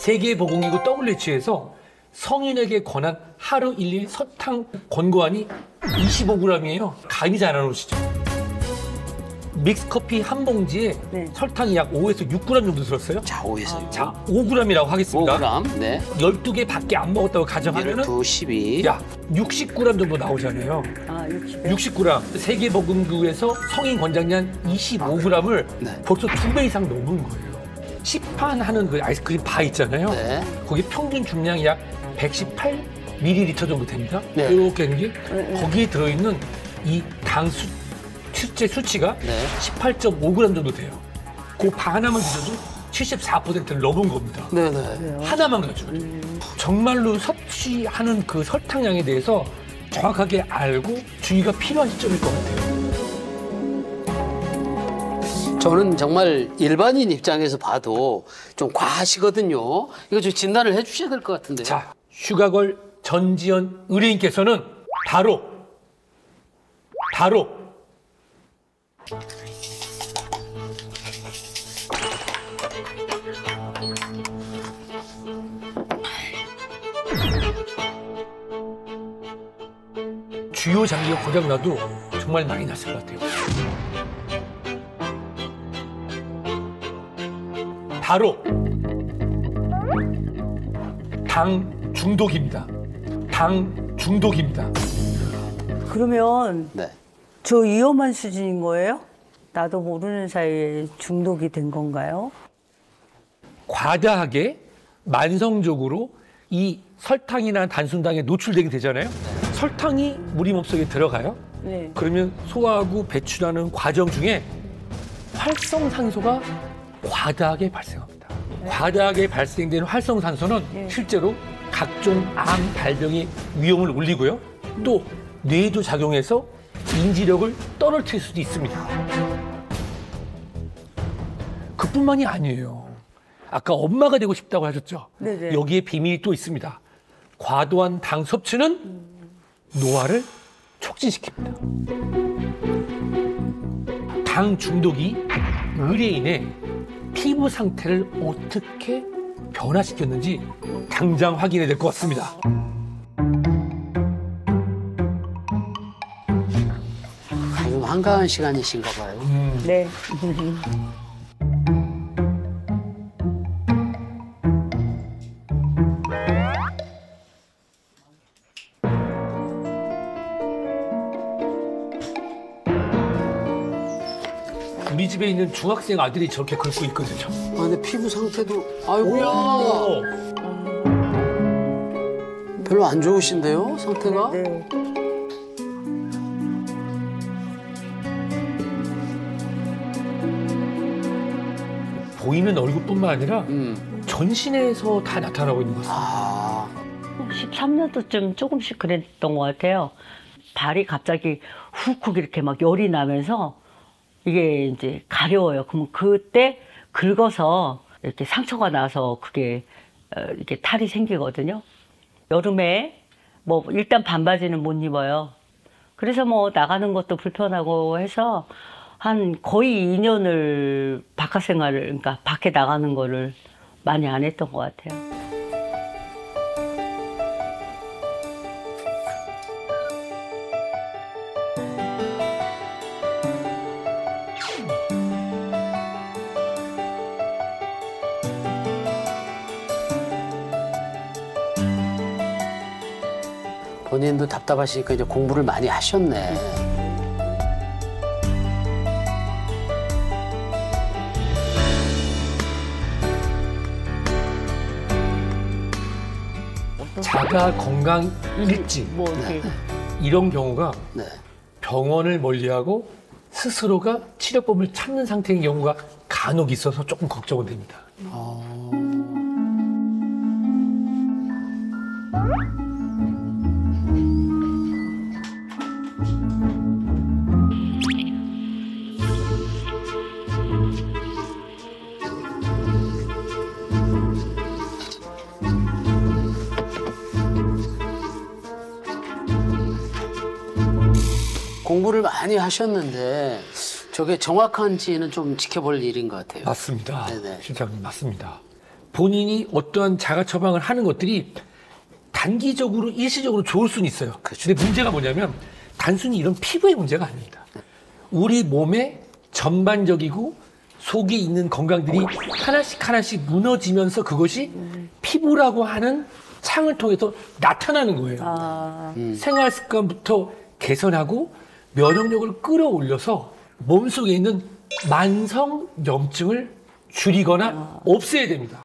세계보건기구 WHO에서 성인에게 권한 하루 1일 설탕 권고안이 25g이에요. 감이 잘 안 오시죠? 믹스커피 한 봉지에 네. 설탕이 약 5에서 6g 정도 들었어요. 자, 5에서 6. 자, 5g이라고 하겠습니다. 5g. 네. 12개밖에 안 먹었다고 가정하면은 2, 12. 야, 60g 정도 나오잖아요. 아, 60. 60g. 세계보건기구에서 성인 권장량 25g을 네. 벌써 2배 이상 넘은 거예요. 시판하는 그 아이스크림 바 있잖아요. 네. 거기 평균 중량이 약 118ml 정도 됩니다. 네. 이렇게 있는 게 거기에 들어있는 이 당 수치 수치가 네. 18.5g 정도 돼요. 그 바 하나만 드셔도 74%를 넘은 겁니다. 네네. 하나만 가지고. 정말로 섭취하는 그 설탕량에 대해서 정확하게 알고 주의가 필요한 시점일 것 같아요. 저는 정말 일반인 입장에서 봐도 좀 과하시거든요. 이거 좀 진단을 해주셔야 될 것 같은데요. 자, 슈가걸 전지현 의뢰인께서는 바로 주요 장기가 고장나도 정말 많이 났을 것 같아요. 바로 당 중독입니다. 당 중독입니다. 그러면 네. 저 위험한 수준인 거예요? 나도 모르는 사이에 중독이 된 건가요? 과다하게 만성적으로 이 설탕이나 단순당에 노출되게 되잖아요. 설탕이 우리 몸속에 들어가요. 네. 그러면 소화하고 배출하는 과정 중에 활성산소가 과다하게 발생합니다. 과다하게 발생되는 활성산소는 실제로 각종 암 발병의 위험을 올리고요. 또 뇌에도 작용해서 인지력을 떨어뜨릴 수도 있습니다. 그뿐만이 아니에요. 아까 엄마가 되고 싶다고 하셨죠? 네네. 여기에 비밀이 또 있습니다. 과도한 당 섭취는 노화를 촉진시킵니다. 당 중독이 의뢰인의 피부 상태를 어떻게 변화시켰는지 당장 확인해야 될 것 같습니다. 좀 한가한 시간이신가 봐요. 네. 우리 집에 있는 중학생 아들이 저렇게 긁고 있거든요. 아, 근데 피부 상태도, 아이고야. 오! 별로 안 좋으신데요, 상태가? 네. 보이는 얼굴뿐만 아니라 전신에서 다 나타나고 있는 것 같습니다. 아, 13년도쯤 조금씩 그랬던 것 같아요. 발이 갑자기 훅훅 이렇게 막 열이 나면서 이게 이제 가려워요. 그럼 그때 긁어서 이렇게 상처가 나서 그게 이렇게 탈이 생기거든요. 여름에 뭐 일단 반바지는 못 입어요. 그래서 뭐 나가는 것도 불편하고 해서 한 거의 2년을 바깥 생활을, 그러니까 밖에 나가는 거를 많이 안 했던 것 같아요. 본인도 답답하시니까 이제 공부를 많이 하셨네. 자가 건강 일지 뭐 이렇게 이런 경우가 네. 병원을 멀리하고 스스로가 치료법을 찾는 상태인 경우가 간혹 있어서 조금 걱정은 됩니다. 공부를 많이 하셨는데 저게 정확한지는 좀 지켜볼 일인 것 같아요. 맞습니다. 네네. 실장님 맞습니다. 본인이 어떠한 자가 처방을 하는 것들이 단기적으로 일시적으로 좋을 수는 있어요. 그렇죠. 근데 문제가 뭐냐면 단순히 이런 피부의 문제가 아닙니다. 우리 몸의 전반적이고 속에 있는 건강들이 하나씩 무너지면서 그것이 피부라고 하는 창을 통해서 나타나는 거예요. 생활 습관부터 개선하고 면역력을 끌어올려서 몸속에 있는 만성 염증을 줄이거나 없애야 됩니다.